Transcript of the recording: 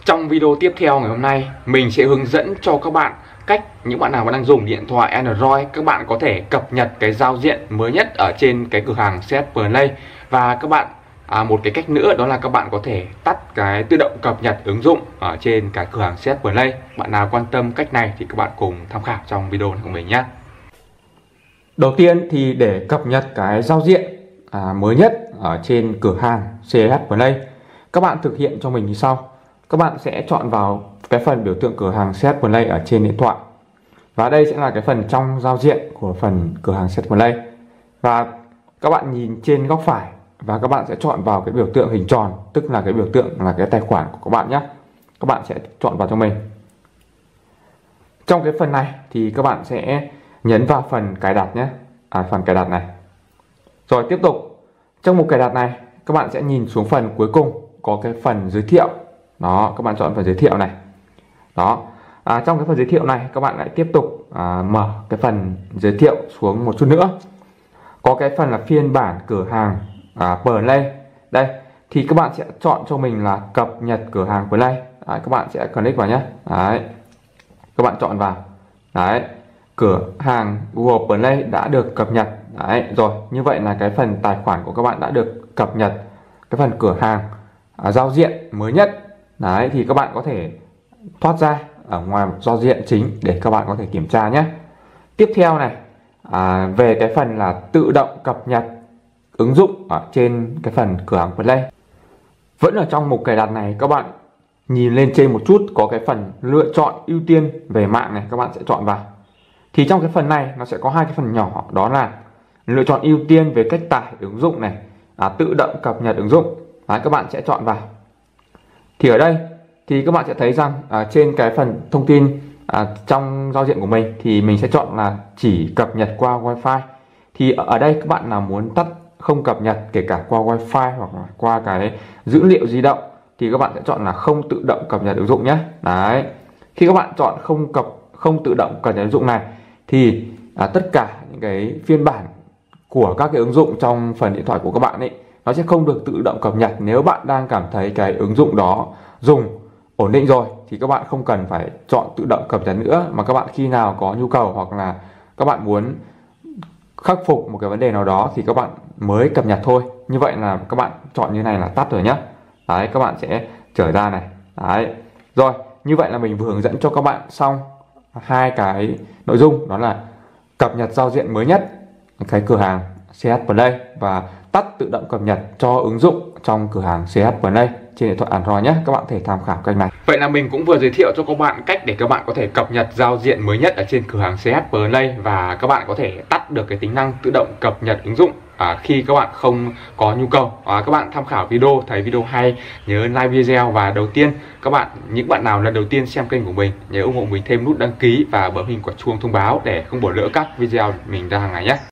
Trong video tiếp theo ngày hôm nay, mình sẽ hướng dẫn cho các bạn cách những bạn nào mà đang dùng điện thoại Android, các bạn có thể cập nhật cái giao diện mới nhất ở trên cái cửa hàng CS Play. Và các bạn một cái cách nữa đó là các bạn có thể tắt cái tự động cập nhật ứng dụng ở trên cái cửa hàng CS Play. Bạn nào quan tâm cách này thì các bạn cùng tham khảo trong video này của mình nhé. Đầu tiên thì để cập nhật cái giao diện mới nhất ở trên cửa hàng CS Play, các bạn thực hiện cho mình như sau. Các bạn sẽ chọn vào cái phần biểu tượng cửa hàng CS Play ở trên điện thoại. Và đây sẽ là cái phần trong giao diện của phần cửa hàng CS Play. Và các bạn nhìn trên góc phải và các bạn sẽ chọn vào cái biểu tượng hình tròn, tức là cái biểu tượng là cái tài khoản của các bạn nhé. Các bạn sẽ chọn vào cho mình. Trong cái phần này thì các bạn sẽ nhấn vào phần cài đặt nhé. Phần cài đặt này. Rồi tiếp tục, trong mục cài đặt này các bạn sẽ nhìn xuống phần cuối cùng có cái phần giới thiệu. Đó, các bạn chọn phần giới thiệu này. Đó, trong cái phần giới thiệu này các bạn lại tiếp tục mở cái phần giới thiệu xuống một chút nữa. Có cái phần là phiên bản cửa hàng Play. Đây, thì các bạn sẽ chọn cho mình là cập nhật cửa hàng Play. Đấy, các bạn sẽ click vào nhé. Đấy, các bạn chọn vào. Đấy, cửa hàng Google Play đã được cập nhật. Đấy, rồi, như vậy là cái phần tài khoản của các bạn đã được cập nhật. Cái phần cửa hàng giao diện mới nhất. Đấy, thì các bạn có thể thoát ra ở ngoài giao diện chính để các bạn có thể kiểm tra nhé. Tiếp theo này, về cái phần là tự động cập nhật ứng dụng ở trên cái phần cửa hàng Play. Vẫn ở trong mục cài đặt này, các bạn nhìn lên trên một chút có cái phần lựa chọn ưu tiên về mạng này, các bạn sẽ chọn vào. Thì trong cái phần này nó sẽ có hai cái phần nhỏ, đó là lựa chọn ưu tiên về cách tải ứng dụng này, tự động cập nhật ứng dụng. Đấy, các bạn sẽ chọn vào. Thì ở đây thì các bạn sẽ thấy rằng trên cái phần thông tin trong giao diện của mình thì mình sẽ chọn là chỉ cập nhật qua Wi-Fi. Thì ở đây các bạn nào muốn tắt không cập nhật kể cả qua Wi-Fi hoặc là qua cái dữ liệu di động thì các bạn sẽ chọn là không tự động cập nhật ứng dụng nhé. Đấy. Khi các bạn chọn không tự động cập nhật ứng dụng này thì tất cả những cái phiên bản của các cái ứng dụng trong phần điện thoại của các bạn ấy nó sẽ không được tự động cập nhật. Nếu bạn đang cảm thấy cái ứng dụng đó dùng ổn định rồi thì các bạn không cần phải chọn tự động cập nhật nữa, mà các bạn khi nào có nhu cầu hoặc là các bạn muốn khắc phục một cái vấn đề nào đó thì các bạn mới cập nhật thôi. Như vậy là các bạn chọn như này là tắt rồi nhé. Đấy, các bạn sẽ trở ra này. Đấy. Rồi, như vậy là mình vừa hướng dẫn cho các bạn xong hai cái nội dung, đó là cập nhật giao diện mới nhất cái cửa hàng CS Play và tắt tự động cập nhật cho ứng dụng trong cửa hàng CS Play trên điện thoại Android nhé. Các bạn có thể tham khảo cách này. Vậy là mình cũng vừa giới thiệu cho các bạn cách để các bạn có thể cập nhật giao diện mới nhất ở trên cửa hàng CS Play và các bạn có thể tắt được cái tính năng tự động cập nhật ứng dụng khi các bạn không có nhu cầu. Các bạn tham khảo video, thấy video hay nhớ like video, và đầu tiên những bạn nào lần đầu tiên xem kênh của mình nhớ ủng hộ mình thêm nút đăng ký và bấm hình quả chuông thông báo để không bỏ lỡ các video mình ra hàng ngày nhé.